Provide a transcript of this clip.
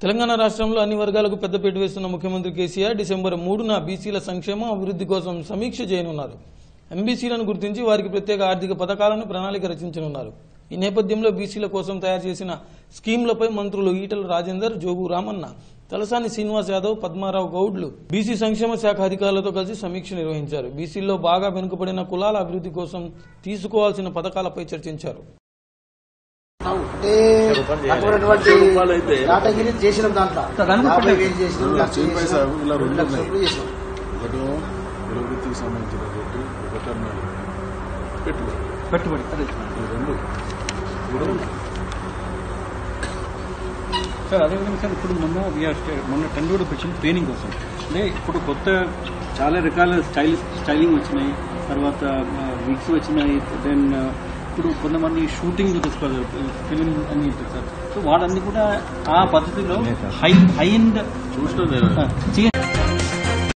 తెలంగాణ రాష్ట్రంలో అన్ని వర్గాలకు పెద్దపీట వేస్తున్న ముఖ్యమంత్రి కేసీఆర్ డిసెంబర్ 3న బీసీల సంక్షేమం అభివృద్ధి కోసం సమీక్ష చేయనున్నారు. ఎంబీసీలను గుర్తించి వారికి ప్రత్యేక ఆర్థిక పథకాలను ప్రణాళిక రచించనున్నారు. ఈ నేపథ్యంలో బీసీల కోసం తయారు చేసిన స్కీమ్లపై మంత్రులు ఈటల రాజేందర్, జోగు రామన్న, తలసాని శ్రీనివాస్ యాదవ్, పద్మారావు గౌడ్లు బీసీ సంక్షేమ శాఖ అధికారులతో కలిసి సమీక్ష నిర్వహించారు. బీసీల్లో బాగా వెనుకబడిన కులాల అభివృద్ధి కోసం తీసుకోవాల్సిన పథకాలపై చర్చించారు. సార్ అదేవిధంగా సార్ ఇప్పుడు మొన్న టెండర్ వచ్చిన ట్రైనింగ్ కోసం అంటే ఇప్పుడు కొత్త చాలా రకాల స్టైలింగ్ వచ్చినాయి, తర్వాత విగ్స్ వచ్చినాయి, దెన్ ఇప్పుడు కొంతమంది షూటింగ్ ఫిలిం అని ఉంటుంది సార్. సో వాళ్ళన్నీ కూడా ఆ పద్ధతిలో హై ఎండ్ చూసిన